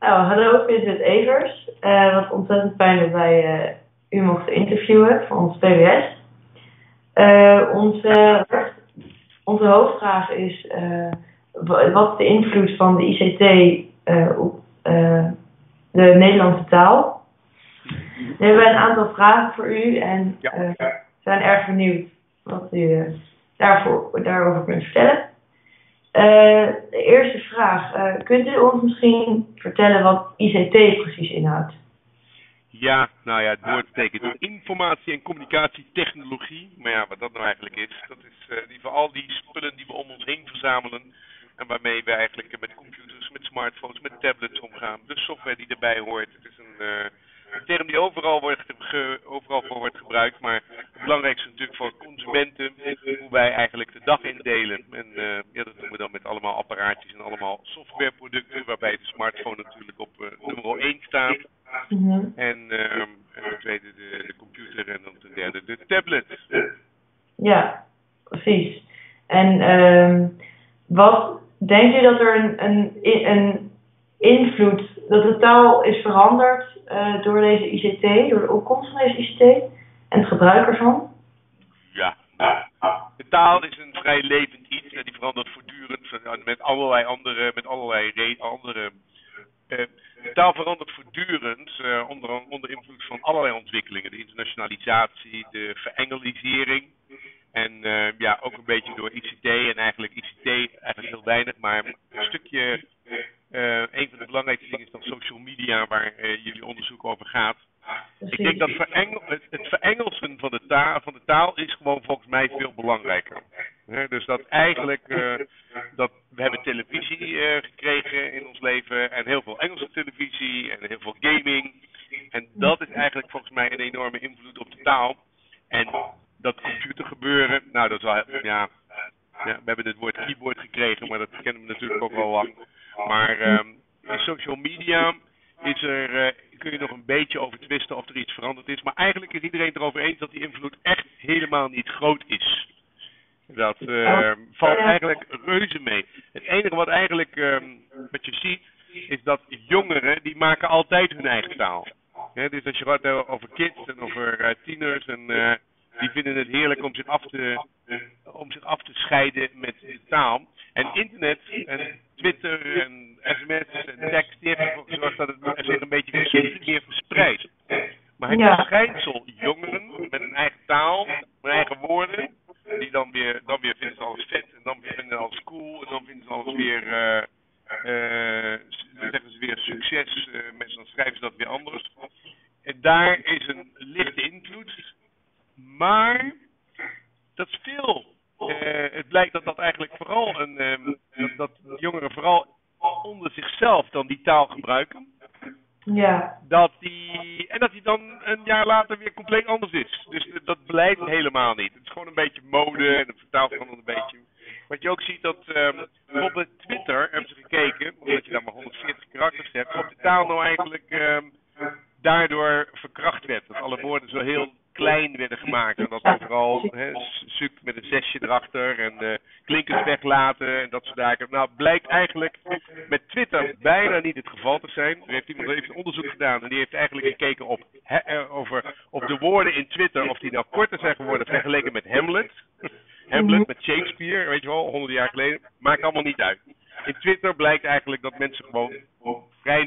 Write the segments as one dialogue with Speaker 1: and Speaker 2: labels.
Speaker 1: Nou, hallo, Vincent Evers. Wat ontzettend fijn dat wij u mochten interviewen voor ons PBS. Onze hoofdvraag is wat is de invloed van de ICT op de Nederlandse taal? We hebben een aantal vragen voor u en zijn erg benieuwd wat u daarover kunt vertellen. De eerste vraag. Kunt u ons misschien vertellen wat ICT precies inhoudt?
Speaker 2: Ja, nou ja, het woord betekent informatie- en communicatietechnologie. Maar ja, wat dat nou eigenlijk is, dat is die voor al die spullen die we om ons heen verzamelen. En waarmee we eigenlijk met computers, met smartphones, met tablets omgaan. De software die erbij hoort. Het is een term die overal voor wordt gebruikt. Maar het belangrijkste natuurlijk voor consumenten, hoe wij eigenlijk de dag indelen. En ja, dat doen we dan met allemaal apparaatjes en allemaal softwareproducten. Waarbij de smartphone natuurlijk op nummer 1 staat.
Speaker 1: Mm-hmm.
Speaker 2: En de tweede de computer en dan de derde de tablet.
Speaker 1: Ja, precies. En wat denkt u dat er een invloed, dat de taal is veranderd door deze ICT, door de opkomst van deze ICT en het gebruik ervan?
Speaker 2: Ja, de taal is een vrij levend iets en die verandert voortdurend met allerlei andere de taal verandert voortdurend onder invloed van allerlei ontwikkelingen. De internationalisatie, de verengelisering en ja, ook een beetje door ICT en eigenlijk heel weinig, maar een stukje, een van de belangrijkste dingen is dan social media waar jullie onderzoek over gaat.
Speaker 1: Precies.
Speaker 2: Ik denk dat het verengelsen van de taal is gewoon volgens mij veel belangrijker. Dus dat eigenlijk, we hebben televisie gekregen in ons leven en heel veel Engelse televisie en heel veel gaming. En dat is eigenlijk volgens mij een enorme invloed op de taal. En dat computergebeuren, nou dat is wel, ja, we hebben het woord keyboard gekregen, maar dat kennen we natuurlijk ook al lang. Maar in social media kun je nog een beetje over twisten of er iets veranderd is. Maar eigenlijk is iedereen erover eens dat die invloed echt helemaal niet groot is. Dat valt eigenlijk reuze mee. Het enige wat je ziet, is dat jongeren, die maken altijd hun eigen taal. Dus als je het over kids en over tieners, en die vinden het heerlijk om zich af te scheiden met de taal. En internet en Twitter en sms en tekst, die heeft ervoor gezorgd dat het zich een beetje meer verspreidt. Maar het verschijnsel jongeren met een eigen taal, met eigen woorden, die dan weer vinden ze alles vet en dan vinden ze alles cool en dan vinden ze alles weer, dan zeggen ze weer succes, dan schrijven ze dat weer anders. En daar is een lichte invloed, maar dat is veel. Het blijkt dat eigenlijk vooral dat jongeren vooral onder zichzelf dan die taal gebruiken.
Speaker 1: Ja.
Speaker 2: Dat die dan een jaar later weer compleet anders is. Dus dat blijft helemaal niet. Het is gewoon een beetje mode en het vertaalt gewoon een beetje. Wat je ook ziet dat bijvoorbeeld Twitter, hebben ze gekeken, omdat je daar maar 140 karakters hebt, of de taal nou eigenlijk daardoor verkracht werd. Dat alle woorden zo heel klein werden gemaakt. En dat overal zoek met een zesje erachter en klinkers weglaten en dat soort zaken. Nou, blijkt eigenlijk met Twitter bijna niet het geval te zijn. Er heeft iemand een onderzoek gedaan en die heeft eigenlijk gekeken op de woorden in Twitter, of die nou korter zijn geworden vergeleken met Hamlet. Hamlet met Shakespeare, weet je wel, 100 jaar geleden. Maakt allemaal niet uit. In Twitter blijkt eigenlijk dat mensen gewoon vrij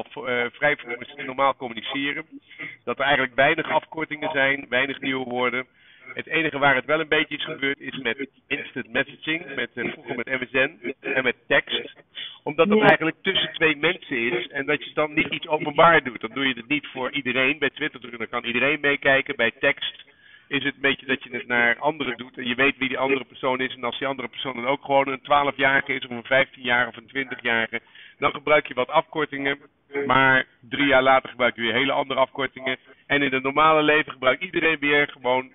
Speaker 2: normaal communiceren. Dat er eigenlijk weinig afkortingen zijn, weinig nieuwe woorden. Het enige waar het wel een beetje is gebeurd is met instant messaging, vroeger met MSN en met tekst. Omdat dat eigenlijk tussen twee mensen is en dat je dan niet iets openbaar doet. Dan doe je het niet voor iedereen. Bij Twitter dan kan iedereen meekijken. Bij tekst is het een beetje dat je het naar anderen doet en je weet wie die andere persoon is. En als die andere persoon dan ook gewoon een 12-jarige is of een 15-jarige of een 20-jarige, dan gebruik je wat afkortingen. Maar 3 jaar later gebruik je weer hele andere afkortingen. En in het normale leven gebruikt iedereen weer gewoon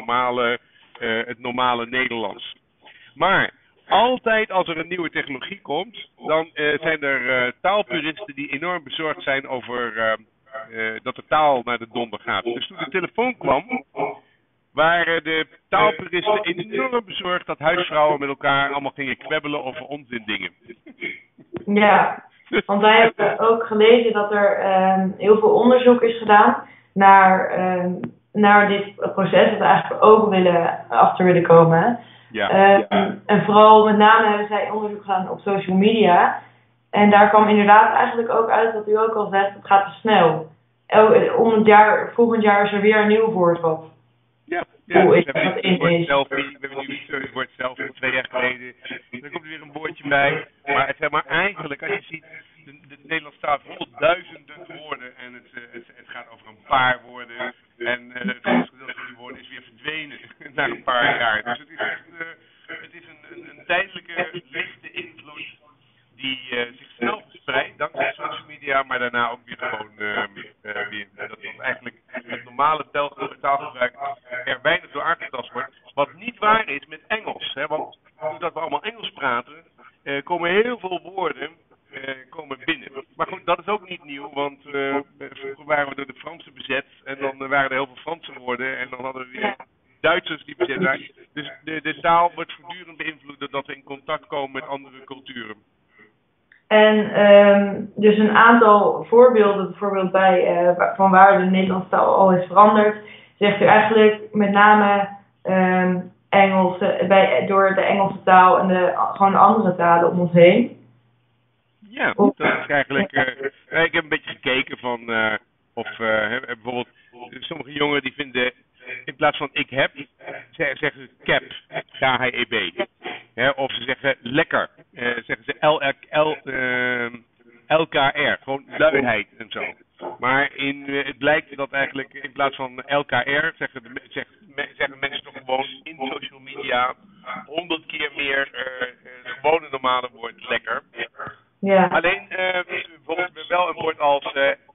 Speaker 2: het normale Nederlands. Maar altijd als er een nieuwe technologie komt, dan zijn er taalpuristen die enorm bezorgd zijn over dat de taal naar de donder gaat. Dus toen de telefoon kwam, waren de taalpuristen enorm bezorgd dat huisvrouwen met elkaar allemaal gingen kwebbelen over onzin dingen.
Speaker 1: Ja. Want wij hebben ook gelezen dat er heel veel onderzoek is gedaan naar dit proces, dat we eigenlijk achter willen komen.
Speaker 2: Ja.
Speaker 1: En vooral met name hebben zij onderzoek gedaan op social media. En daar kwam inderdaad eigenlijk ook uit wat u ook al zegt, het gaat te snel. Volgend jaar is er weer een nieuw woord wat.
Speaker 2: Ja,
Speaker 1: We hebben
Speaker 2: nu het zelf van 2 jaar geleden. Er komt er weer een woordje bij. Maar eigenlijk, als je ziet, de Nederlands staat vol duizenden woorden. En het gaat over een paar woorden. En het grootste deel van die woorden is weer verdwenen na een paar jaar. Dus het is een tijdelijke lichte invloed die zich snel verspreidt dankzij social media, maar daarna ook weer gewoon dat eigenlijk het normale taalgebruik er weinig door aangetast wordt. Wat niet waar is met Engels. Hè, want doordat we allemaal Engels praten, komen heel veel woorden binnen. Maar goed, dat is ook niet nieuw, want vroeger waren we door de Fransen bezet en dan waren er heel veel Franse woorden en dan hadden we weer Duitsers die bezet waren. Dus de taal wordt voortdurend beïnvloed doordat we in contact komen met andere culturen.
Speaker 1: En dus een aantal voorbeelden, bijvoorbeeld van waar de Nederlandse taal al is veranderd, zegt u eigenlijk met name Engels, door de Engelse taal en gewoon de andere talen om ons heen.
Speaker 2: Ja, dat is eigenlijk. Ik heb een beetje gekeken van bijvoorbeeld sommige jongeren die vinden in plaats van ik heb, zeggen ze cap, K-H-E-B. Of ze zeggen lekker, zeggen ze LKR, gewoon luiheid en zo. Maar het blijkt dat eigenlijk in plaats van LKR zeggen mensen toch gewoon in social media 100 keer meer het gewone normale woord lekker.
Speaker 1: Ja.
Speaker 2: Alleen bijvoorbeeld wel een woord als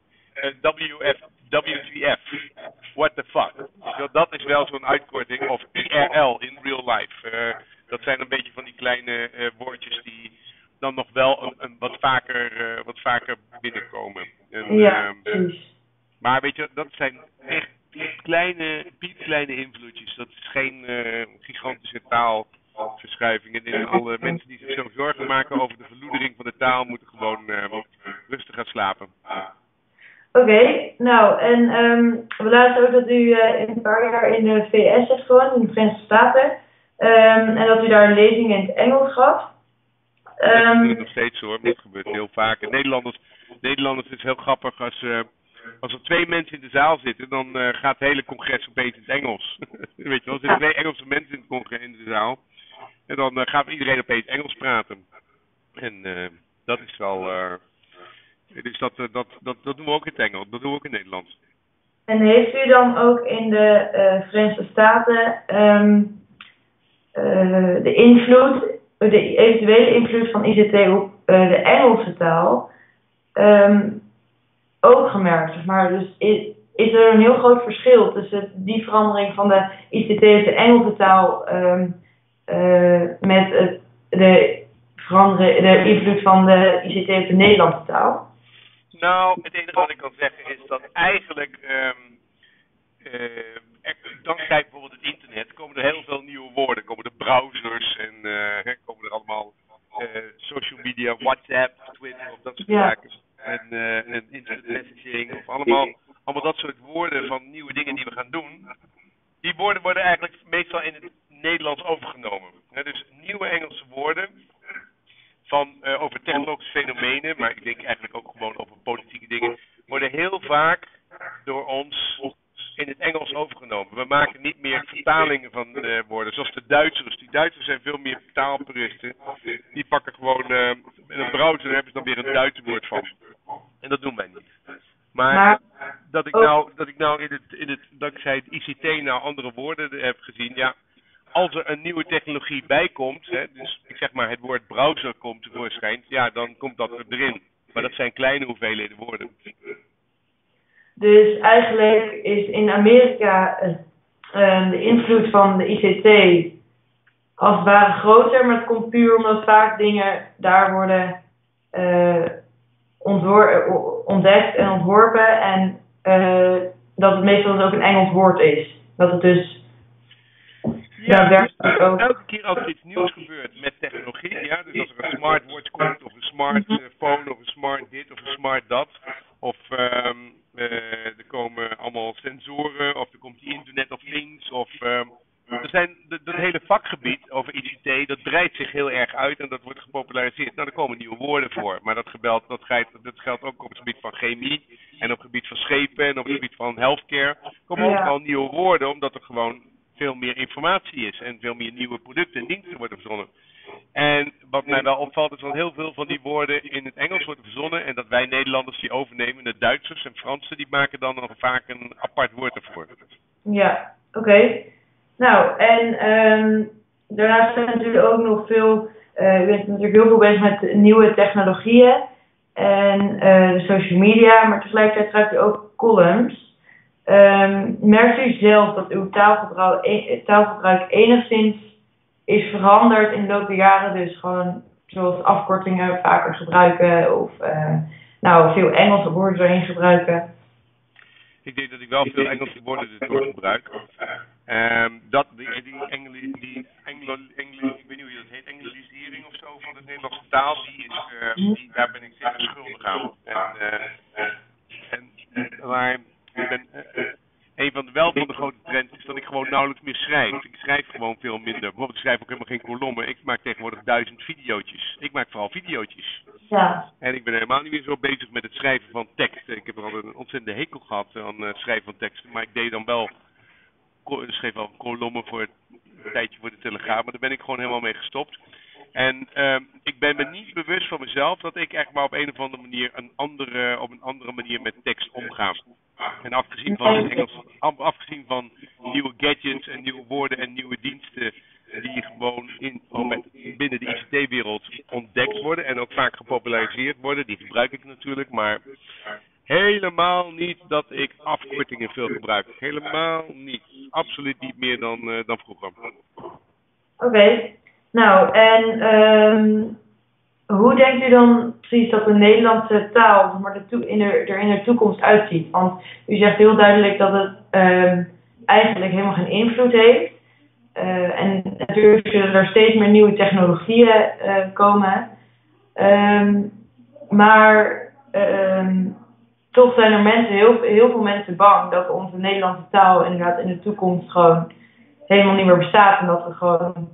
Speaker 2: WTF, what the fuck. Dus dat is wel zo'n uitkorting, of IRL in real life. Dat zijn een beetje van die kleine woordjes die dan nog wel wat vaker binnenkomen. En,
Speaker 1: ja, precies.
Speaker 2: Maar weet je, dat zijn echt piepkleine invloedjes. Dat is geen gigantische taalverschuiving. En alle mensen die zich zo zorgen maken over de verloedering van de taal moeten gewoon rustig gaan slapen.
Speaker 1: Oké, nou, en we laten ook dat u een paar jaar in de VS hebt gewoond, in de Verenigde Staten. En dat u daar een lezing in het Engels gaf.
Speaker 2: Dat gebeurt nog steeds hoor, dat gebeurt heel vaak. Nederlanders is heel grappig als er 2 mensen in de zaal zitten, dan gaat het hele congres opeens in het Engels. Weet je wel, er zitten 2 Engelse mensen in de zaal. En dan gaat iedereen opeens Engels praten. En dat is wel... Dus dat doen we ook in het Engels, dat doen we ook in Nederland.
Speaker 1: En heeft u dan ook in de Verenigde Staten de eventuele invloed van ICT op de Engelse taal ook gemerkt? Zeg maar. Dus is er een heel groot verschil tussen die verandering van de ICT op de Engelse taal met de invloed van de ICT op de Nederlandse taal?
Speaker 2: Nou, het enige wat ik kan zeggen is dat eigenlijk dankzij bijvoorbeeld het internet komen er heel veel nieuwe woorden. Komen er browsers en komen er allemaal social media, WhatsApp, Twitter of dat soort zaken. En instant messaging of allemaal dat soort woorden van nieuwe dingen die we gaan doen. Die woorden worden eigenlijk meestal in het Nederlands overgenomen. Dus nieuwe Engelse woorden over technologische fenomenen, maar ik denk eigenlijk ook gewoon over politieke dingen, worden heel vaak door ons in het Engels overgenomen. We maken niet meer vertalingen van woorden, zoals de Duitsers. Die Duitsers zijn veel meer taalpuristen. Die pakken gewoon in een browser hebben ze dan weer een Duitse woord van. En dat doen wij niet. Maar dat ik nou dankzij het ICT nou andere woorden heb gezien, ja. Als er een nieuwe technologie bij komt, dus ik zeg maar het woord browser komt tevoorschijn, ja, dan komt dat erin. Maar dat zijn kleine hoeveelheden woorden. Dus
Speaker 1: eigenlijk is in Amerika de invloed van de ICT als het ware groter, maar het komt puur omdat vaak dingen daar worden ontdekt en ontworpen en dat het meestal dus ook een Engels woord is. Dat het dus...
Speaker 2: Ja, dus elke keer als er iets nieuws gebeurt met technologie, ja, dus als er een smartwatch komt, of een smartphone, of een dit of een smart dat. Of er komen allemaal sensoren, of er komt die Internet of Things. Of dat hele vakgebied over ICT, dat breidt zich heel erg uit en dat wordt gepopulariseerd. Nou, er komen nieuwe woorden voor. Maar dat geldt ook op het gebied van chemie en op het gebied van schepen en op het gebied van healthcare. Er komen overal nieuwe woorden, omdat er gewoon veel meer informatie is en veel meer nieuwe producten en diensten worden verzonnen. En wat mij wel opvalt is dat heel veel van die woorden in het Engels worden verzonnen en dat wij Nederlanders die overnemen, de Duitsers en Fransen, die maken dan nog vaak een apart woord ervoor.
Speaker 1: Ja, oké. Nou, en daarnaast zijn natuurlijk ook nog veel, u bent natuurlijk heel veel bezig met nieuwe technologieën en de social media, maar tegelijkertijd schrijft u ook columns. Merkt u zelf dat uw taalgebruik enigszins is veranderd in de loop der jaren? Dus gewoon zoals afkortingen vaker gebruiken of veel Engelse woorden erin gebruiken?
Speaker 2: Ik denk dat ik wel veel Engelse woorden erdoor gebruik. Ik weet niet hoe je dat heet, Engelsisering of zo van de Nederlandse taal, daar ben ik zeer schuldig aan. Maar ik ben een van de grote trends is dat ik gewoon nauwelijks meer schrijf. Ik schrijf gewoon veel minder. Bijvoorbeeld, ik schrijf ook helemaal geen kolommen. Ik maak tegenwoordig 1000 videootjes. Ik maak vooral videootjes.
Speaker 1: Ja.
Speaker 2: En ik ben helemaal niet meer zo bezig met het schrijven van tekst. Ik heb er altijd een ontzettende hekel gehad aan het schrijven van teksten. Maar ik deed dan wel, ik schreef wel kolommen voor een tijdje voor de Telegraaf. Maar daar ben ik gewoon helemaal mee gestopt. En ik ben me niet bewust van mezelf dat ik echt maar op een of andere manier op een andere manier met tekst omga. En afgezien van nieuwe gadgets en nieuwe woorden en nieuwe diensten die gewoon binnen de ICT-wereld ontdekt worden en ook vaak gepopulariseerd worden, die gebruik ik natuurlijk, maar helemaal niet dat ik afkortingen veel gebruik. Helemaal niet. Absoluut niet meer dan vroeger.
Speaker 1: Oké. Nou, en hoe denkt u dan precies dat de Nederlandse taal er in de toekomst uitziet? Want u zegt heel duidelijk dat het eigenlijk helemaal geen invloed heeft. En natuurlijk zullen er steeds meer nieuwe technologieën komen. Maar toch zijn er heel veel mensen bang dat onze Nederlandse taal inderdaad in de toekomst gewoon helemaal niet meer bestaat. En dat we gewoon...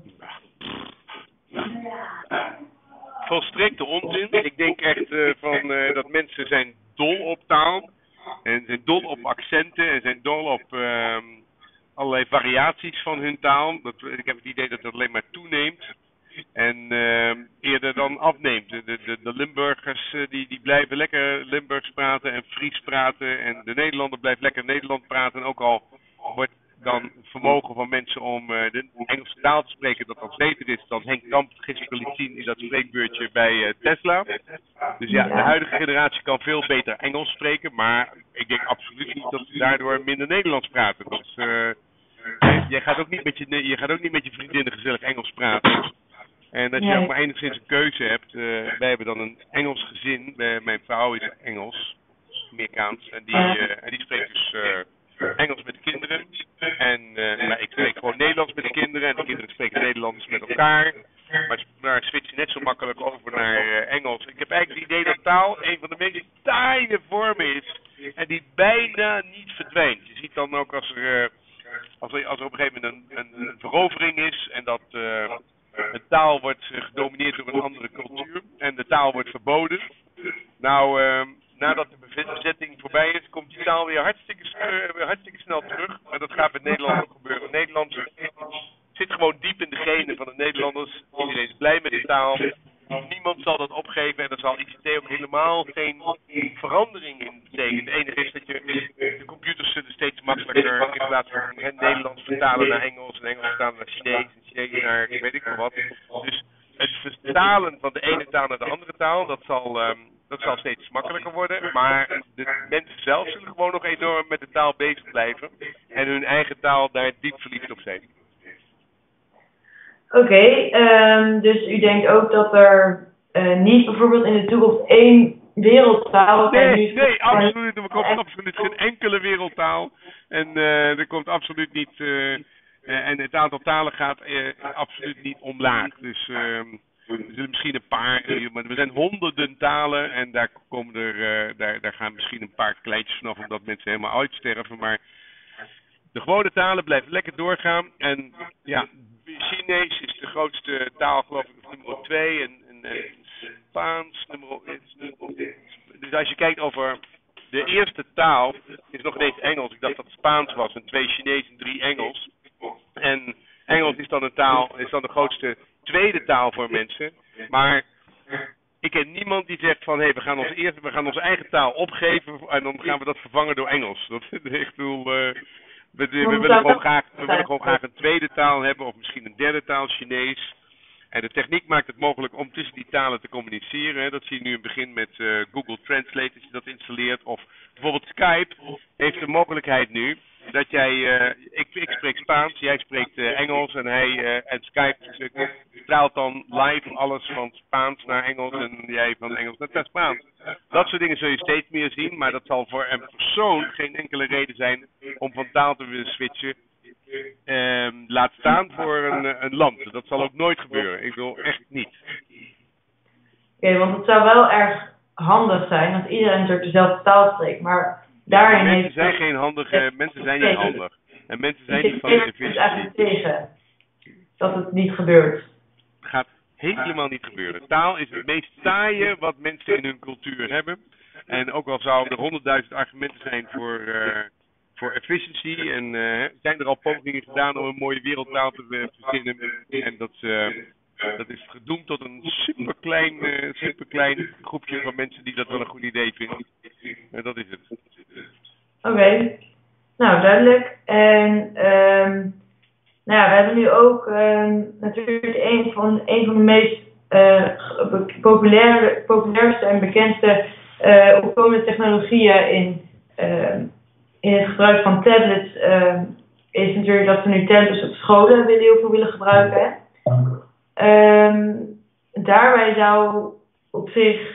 Speaker 2: Volstrekte onzin. Ik denk echt dat mensen zijn dol op taal. En zijn dol op accenten. En zijn dol op allerlei variaties van hun taal. Ik heb het idee dat dat alleen maar toeneemt. En eerder dan afneemt. De Limburgers die blijven lekker Limburgs praten en Fries praten. En de Nederlander blijft lekker Nederland praten. En ook al wordt dan het vermogen van mensen om de Engelse taal te spreken dat dan beter is dan Henk Kamp gisteren liet zien in dat spreekbeurtje bij Tesla. Dus ja, de huidige generatie kan veel beter Engels spreken, maar ik denk absoluut niet dat ze daardoor minder Nederlands praten. Je gaat ook niet met je vriendinnen gezellig Engels praten. En als je ook maar enigszins een keuze hebt, wij hebben dan een Engels gezin, mijn vrouw is Engels, Amerikaans, en die spreekt dus Engels met de kinderen. Maar ik spreek gewoon Nederlands met de kinderen en de kinderen spreken Nederlands met elkaar. Maar switchen net zo makkelijk over naar Engels. Ik heb eigenlijk het idee dat taal een van de meest taaie vormen is en die bijna niet verdwijnt. Je ziet dan ook als er op een gegeven moment een verovering is en dat een taal wordt gedomineerd door een andere cultuur en de taal wordt verboden. Nou, nadat de bezetting voorbij is, komt die taal weer hartstikke snel terug. En dat gaat met Nederland ook gebeuren. Nederland zit gewoon diep in de genen van de Nederlanders. Iedereen is blij met de taal. Niemand zal dat opgeven en er zal ICT ook helemaal geen verandering in betekenen. Het enige is dat de computers zullen steeds makkelijker in plaats van het Nederlands vertalen naar Engels en Engels vertalen naar Chinees en Chinees naar weet ik veel wat. Dus het vertalen van de ene taal naar de andere taal, dat zal steeds makkelijker worden. Maar de mensen zelf zullen gewoon nog enorm met de taal bezig blijven en hun eigen taal daar diep verliefd op zijn.
Speaker 1: Oké, dus u denkt ook dat er niet bijvoorbeeld in de toekomst één wereldtaal...
Speaker 2: Nee, absoluut. Er komt absoluut geen enkele wereldtaal. En er komt absoluut niet... en het aantal talen gaat absoluut niet omlaag. Dus Er zullen misschien een paar, maar er zijn honderden talen en daar komen daar gaan misschien een paar kleintjes vanaf omdat mensen helemaal uitsterven. Maar de gewone talen blijven lekker doorgaan. En ja, Chinees is de grootste taal, geloof ik, nummer 2 en Spaans nummer 1. Dus als je kijkt over de eerste taal, is nog ineens Engels. Ik dacht dat het Spaans was en 2 Chinees en 3 Engels. En Engels is dan de grootste tweede taal voor mensen. Maar ik ken niemand die zegt van, we gaan onze eigen taal opgeven en dan gaan we dat vervangen door Engels. Dat is echt we willen gewoon graag een tweede taal hebben of misschien een derde taal, Chinees. En de techniek maakt het mogelijk om tussen die talen te communiceren. Hè. Dat zie je nu in het begin met Google Translate als je dat installeert. Of bijvoorbeeld Skype heeft de mogelijkheid nu dat jij, ik spreek Spaans, jij spreekt Engels en Skype vertaalt dan live alles van Spaans naar Engels en jij van Engels naar Spaans. Dat soort dingen zul je steeds meer zien, maar dat zal voor een persoon geen enkele reden zijn om van taal te willen switchen. Laat staan voor een land. Dat zal ook nooit gebeuren. Ik wil echt niet.
Speaker 1: Oké, want het zou wel erg handig zijn als iedereen natuurlijk dezelfde taal spreekt, maar daarin
Speaker 2: mensen zijn geen handige, mensen zijn niet handig. En mensen zijn niet van de efficiëntie.
Speaker 1: Het is eigenlijk tegen dat het niet gebeurt.
Speaker 2: Het gaat helemaal niet gebeuren. Taal is het meest saaie wat mensen in hun cultuur hebben. En ook al zouden er 100.000 argumenten zijn voor efficiëntie en zijn er al pogingen gedaan om een mooie wereldtaal te verzinnen. En dat is gedoemd tot een superklein groepje van mensen die dat wel een goed idee vinden. En dat is het.
Speaker 1: Oké. Nou, duidelijk. En we hebben nu ook natuurlijk een van de meest populairste en bekendste opkomende technologieën in het gebruik van tablets is natuurlijk dat we nu tablets op scholen heel veel willen gebruiken. Daarbij zou op zich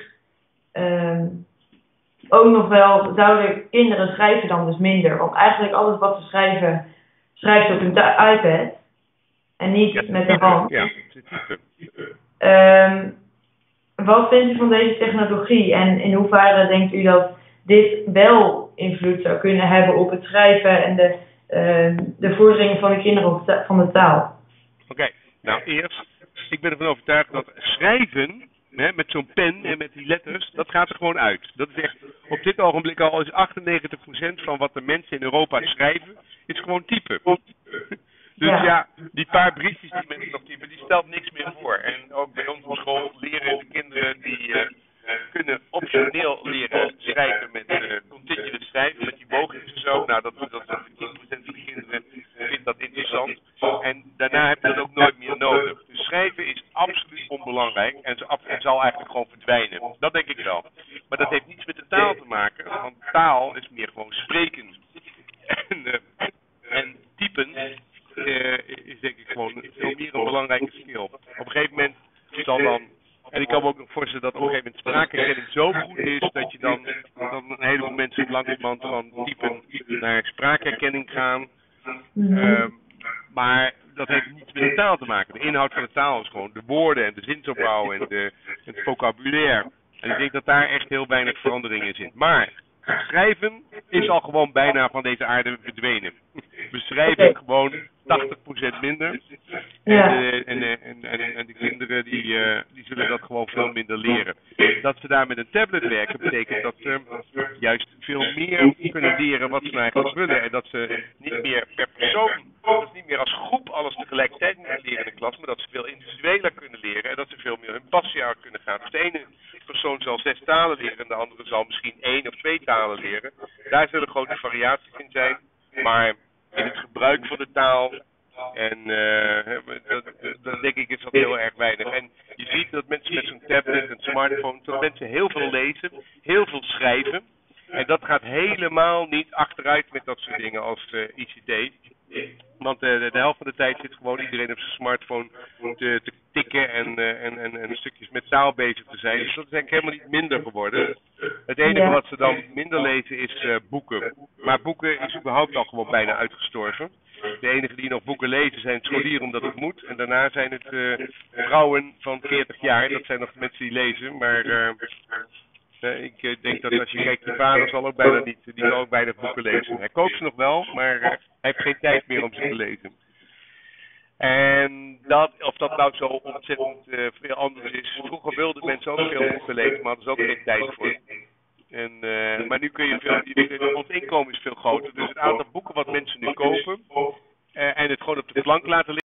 Speaker 1: ook nog wel, zouden kinderen schrijven dan dus minder. Want eigenlijk alles wat ze schrijven, schrijft op hun iPad. En niet met de hand.
Speaker 2: Ja.
Speaker 1: Wat vindt u van deze technologie? En in hoeverre denkt u dat dit wel invloed zou kunnen hebben op het schrijven en de vorderingen van de kinderen van de taal?
Speaker 2: Oké, nou eerst, ik ben ervan overtuigd dat schrijven, met zo'n pen en met die letters, dat gaat er gewoon uit. Dat is echt, op dit ogenblik al is 98% van wat de mensen in Europa schrijven, is gewoon typen. Dus ja, die paar briefjes die mensen nog typen, die stelt niks meer voor. En ook bij ons op school leren de kinderen die kunnen optioneel leren schrijven met continuous schrijven, met die boogjes en zo. Nou, dat 10% van de kinderen vindt dat interessant. En daarna heb je dat ook nooit meer nodig. Dus schrijven is absoluut onbelangrijk en zal eigenlijk gewoon verdwijnen. Dat denk ik wel. Maar dat heeft niets met de taal te maken, want taal is meer gewoon spreken. En typen is denk ik gewoon veel meer een belangrijke skill. Op een gegeven moment zal dan, en ik kan me ook nog voorstellen dat op een gegeven moment spraakherkenning zo goed is dat je dan een heleboel mensen langzamerhand van typen naar spraakherkenning gaan. Maar dat heeft niets met de taal te maken. De inhoud van de taal is gewoon de woorden en de zinsopbouw en het vocabulaire. En ik denk dat daar echt heel weinig verandering in zit. Maar schrijven is al gewoon bijna van deze aarde verdwenen. We schrijven gewoon 80% minder. En de kinderen die zullen dat gewoon veel minder leren. Dat ze daar met een tablet werken betekent dat ze juist veel meer kunnen leren wat ze nou eigenlijk willen. En dat ze niet meer per persoon, dus niet meer als groep alles tegelijkertijd moeten leren in de klas, maar dat ze veel individueler kunnen leren en dat ze veel meer hun passie uit kunnen gaan. Dus de ene persoon zal 6 talen leren en de andere zal misschien 1 of 2 talen leren. Daar zullen grote variaties in zijn, maar in het gebruik van de taal en dat denk ik is dat heel erg weinig. En je ziet dat mensen met zo'n tablet en smartphone, dat mensen heel veel lezen, heel veel schrijven. En dat gaat helemaal niet achteruit met dat soort dingen als ICT. Want de helft van de tijd zit gewoon iedereen op zijn smartphone te tikken en stukjes met taal bezig te zijn. Dus dat is eigenlijk helemaal niet minder geworden. Het enige wat ze dan minder lezen is boeken. Maar boeken is überhaupt al gewoon bijna uitgestorven. De enigen die nog boeken lezen zijn scholieren omdat het moet. En daarna zijn het vrouwen van 40 jaar. Dat zijn nog mensen die lezen. Maar ik denk dat als je kijkt, de vader zal ook bijna niet, die zal ook bijna boeken lezen. Hij koopt ze nog wel, maar hij heeft geen tijd meer om ze te lezen. En of dat nou zo ontzettend veel anders is. Vroeger wilden mensen ook veel boeken lezen, maar hadden ze ook geen tijd voor. Maar nu kun je ons inkomen is veel groter. Dus het aantal boeken wat mensen nu kopen en het gewoon op de plank laten liggen.